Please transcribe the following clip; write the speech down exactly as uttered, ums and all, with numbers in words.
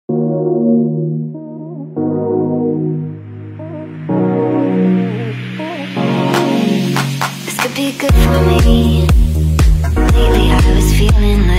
This could be good for me. Lately I was feeling like